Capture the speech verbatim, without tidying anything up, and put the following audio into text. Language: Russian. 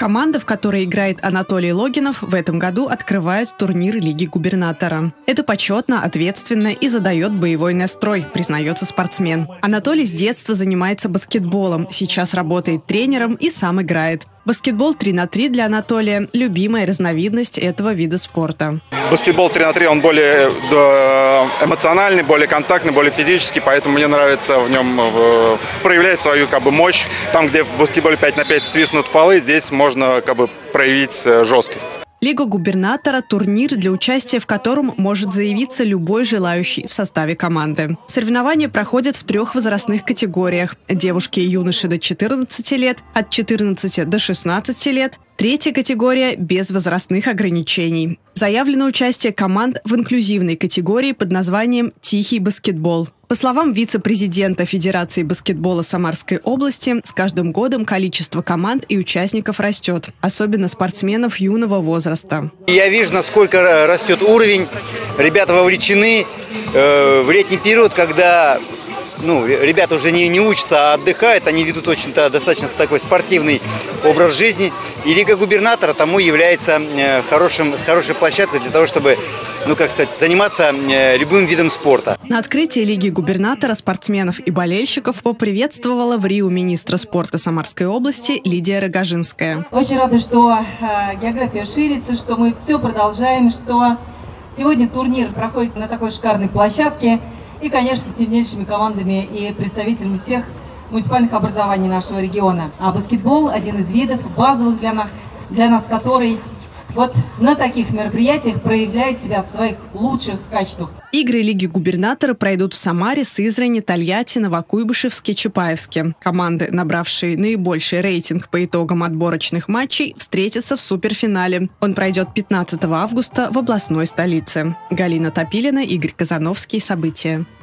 Команда, в которой играет Анатолий Логинов, в этом году открывает турнир Лиги Губернатора. Это почетно, ответственно и задает боевой настрой, признается спортсмен. Анатолий с детства занимается баскетболом, сейчас работает тренером и сам играет. Баскетбол три на три для Анатолия – любимая разновидность этого вида спорта. Баскетбол три на три, он более эмоциональный, более контактный, более физический, поэтому мне нравится в нем проявлять свою как бы мощь. Там, где в баскетболе пять на пять свистнут фолы, здесь можно как бы проявить жесткость. Лига Губернатора – турнир, для участия в котором может заявиться любой желающий в составе команды. Соревнования проходят в трех возрастных категориях. Девушки и юноши до четырнадцати лет, от четырнадцати до шестнадцати лет. Третья категория – без возрастных ограничений. Заявлено участие команд в инклюзивной категории под названием «Тихий баскетбол». По словам вице-президента Федерации баскетбола Самарской области, с каждым годом количество команд и участников растет, особенно спортсменов юного возраста. Я вижу, насколько растет уровень, ребята вовлечены э, в летний период, когда ну, ребята уже не, не учатся, а отдыхают, они ведут очень-то достаточно такой спортивный образ жизни. И Лига Губернатора тому является э, хорошим, хорошей площадкой для того, чтобы ну, как сказать, заниматься э, любым видом спорта. На открытии Лиги Губернатора спортсменов и болельщиков поприветствовала в Рио министра спорта Самарской области Лидия Рогожинская. Очень рада, что э, география ширится, что мы все продолжаем, что сегодня турнир проходит на такой шикарной площадке. И, конечно, с сильнейшими командами и представителями всех муниципальных образований нашего региона. А баскетбол – один из видов базовых для нас, для нас который вот на таких мероприятиях проявляет себя в своих лучших качествах. Игры Лиги Губернатора пройдут в Самаре, Сызрани, Тольятти, Новокуйбышевске, Чапаевске. Команды, набравшие наибольший рейтинг по итогам отборочных матчей, встретятся в суперфинале. Он пройдет пятнадцатого августа в областной столице. Галина Топилина, Игорь Казановский. События.